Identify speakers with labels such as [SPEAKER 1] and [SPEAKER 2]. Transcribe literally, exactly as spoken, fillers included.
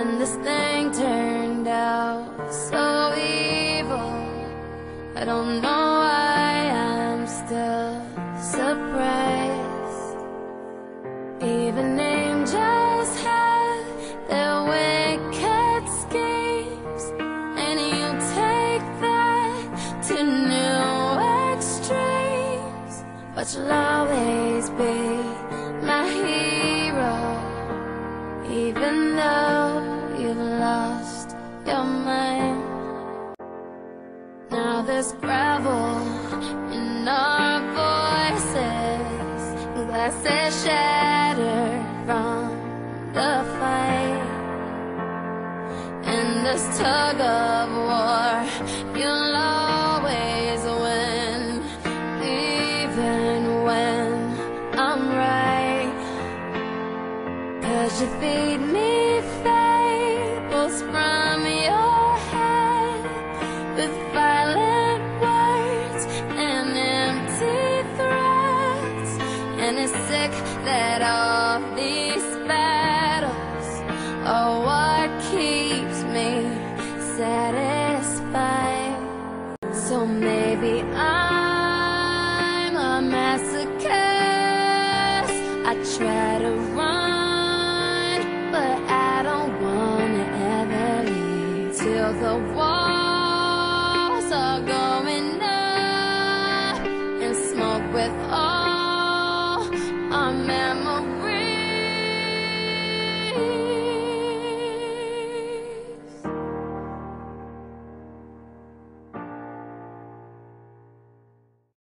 [SPEAKER 1] And this thing turned out so evil. I don't know why I'm still surprised. Even angels have their wicked schemes, and you take that to new extremes. But you'll always be my hero, even though you've lost your mind. Now there's gravel in our voices, glasses shattered from the fight. In this tug of war, you'll always win, even when I'm right. 'Cause you feed me fables from your head, with violent words and empty threats. And it's sick that all these battles are what keeps me satisfied. So maybe I'm a masochist. I try to run, but I don't wanna ever leave till the walls are going up and smoke with all our memories.